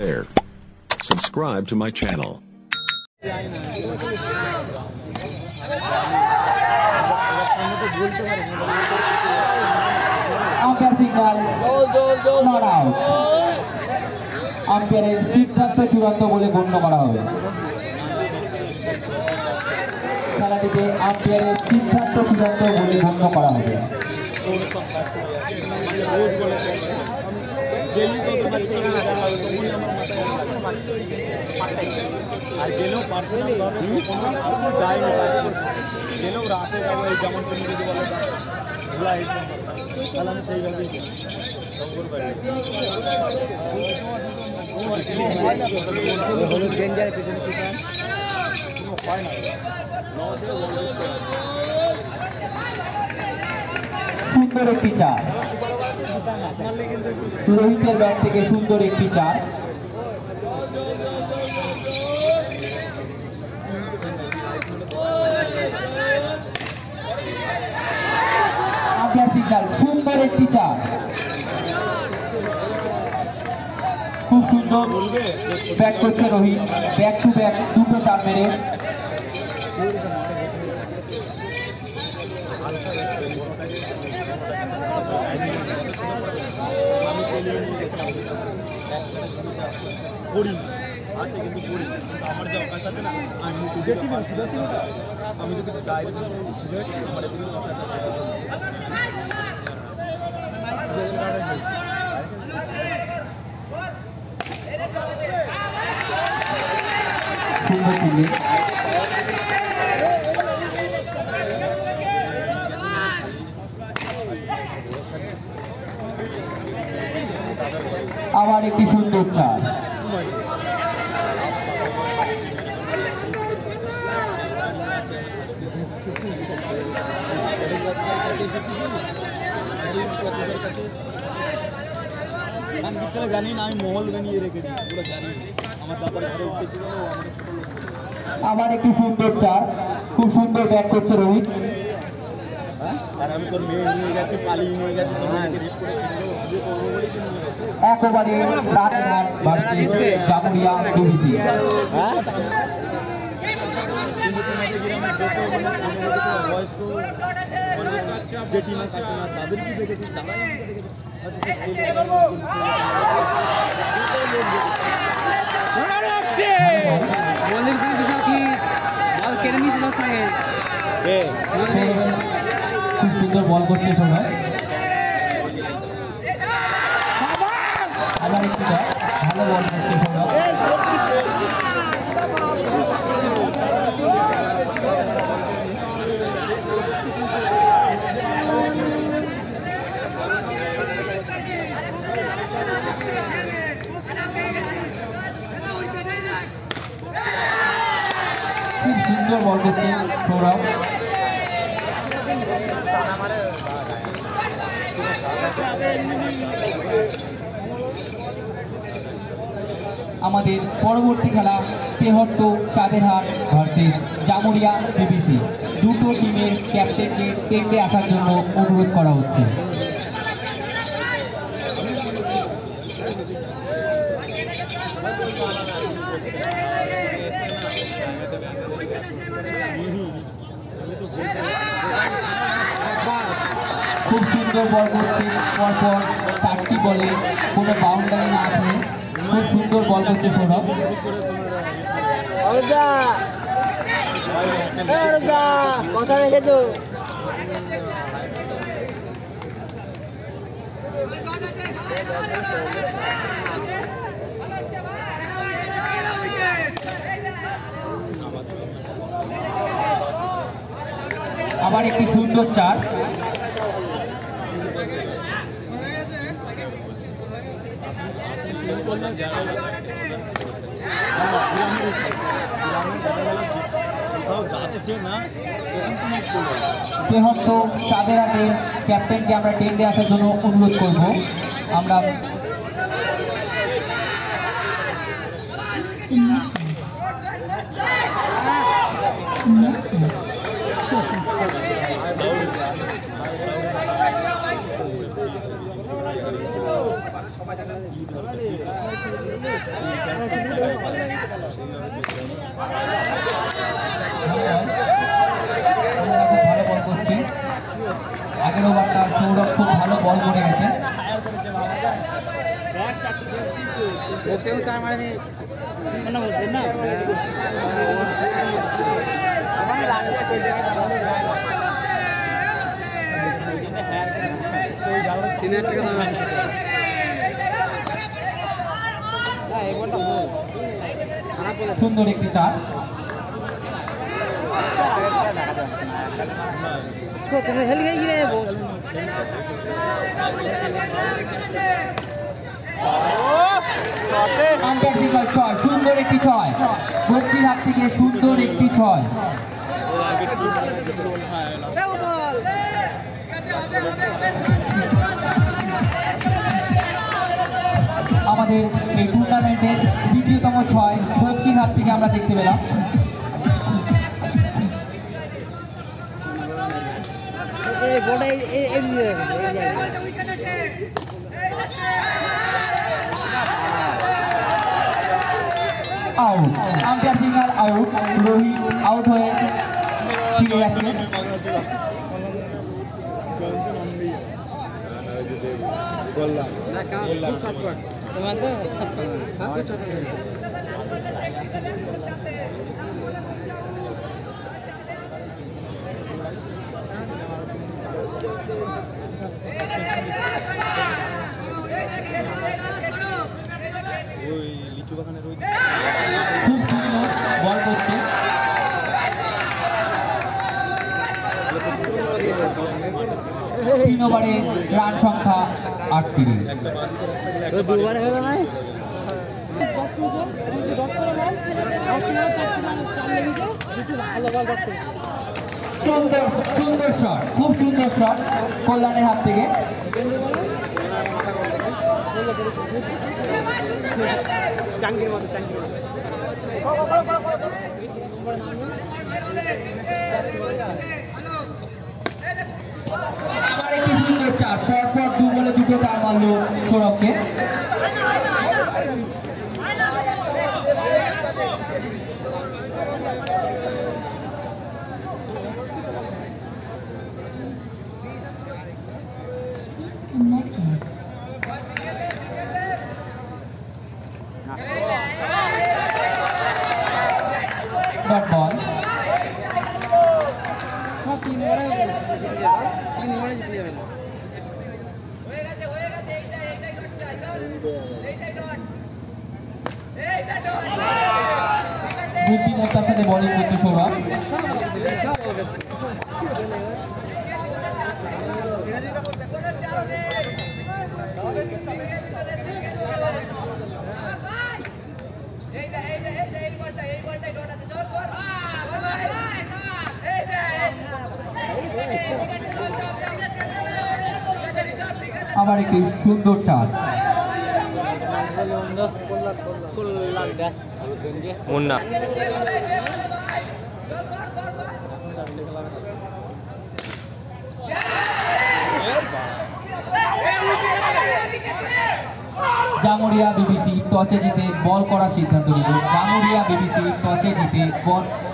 There. Subscribe to my channel. Umpire signal, not out. Umpire সিদ্ধান্ত চূড়ান্ত বলে গণ্য করা হবে। খেলাটিতে আম্পায়ারের সিদ্ধান্ত চূড়ান্ত বলে গণ্য করা হবে। সুন্দর একটি চার, রোহিতের ব্যাট থেকে সুন্দর একটি চার। আম্পায়ার সিগন্যাল, সুন্দর একটি চার, খুব সুন্দর ব্যাট করছে রোহিত, ব্যাক টু ব্যাক দুটো চার মেরে। আছে কিন্তু পড়ি আমার যে অকাশ আছে না আমি যদি ডাইরেক্ট আমার এদিকে অকাশ আছে আবার একটি সুন্দর চার। জানি না আমি মহল বানিয়ে রেখেছি, পুরো জানি আমার দাদার ঘরে উঠেছিল। আবার একটি সুন্দর চার, খুব সুন্দর ব্যাট করছে রোহিত। আর আমি তোর মেয়ে নিয়ে গেছি, পালিয়ে নিয়ে গেছি, একেবারে জামুরিয়া ডিভিসি। যে টিম আছে তাদেরকে দেখেছি, তারাই খুব সুন্দর বল করছে সবাই। আবার একটু ভালো বল করছে সবাই। খুব সুন্দর বল করছে সৌরভ। আমাদের পরবর্তী খেলা তেহট্ট চাঁদেরহাট ভার্সেস জামুরিয়া ডিভিসি। দুটো টিমের ক্যাপ্টেনকে টেন্ডে আসার জন্য অনুরোধ করা হচ্ছে। খুব সুন্দর বল করছে, পরপর চারটি বলে কোনো বাউন্ডারি না আছে। খুব সুন্দর বল করছে সৌরভ। কথা রেখেছো। আবার একটি সুন্দর চার। তেহট্ট চাঁদেরহাটের ক্যাপ্টেনকে আমরা টেন্ডে আসার জন্য অনুরোধ করব। আমরা ভালো বল করছে আগের ওভারটা সৌরভ খুব ভালো বল করে গেছে সুন্দর একটি চার সুন্দর একটি ছয় বক্সির হাত থেকে সুন্দর একটি ছয় আমাদের এই টুর্নামেন্টের দ্বিতীয়তম ছয় বক্সির হাত থেকে আমরা দেখতে পেলাম আউট আম্পায়ার সিঙ্গার আউট রোহিত আউট হয়ে ফিরে যাচ্ছে খুব সুন্দর বল করছে তিন ওভারে রান সংখ্যা 38 সুন্দর সুন্দর শট খুব সুন্দর শট কল্যাণের হাত থেকে চাঙ্গির মতো আবার একটি সুন্দর চার পরপর দু বলে দুটো চার মারলো সৌরভকে ডট বল বুদ্ধিমত্তার সাথে বলিং করতে সৌরভ আবার একটি সুন্দর চার মুন্না জামুরিয়া বিবিসি টসে জিতে বল করার সিদ্ধান্ত নিল জামুরিয়া বিবিসি টসে জিতে বল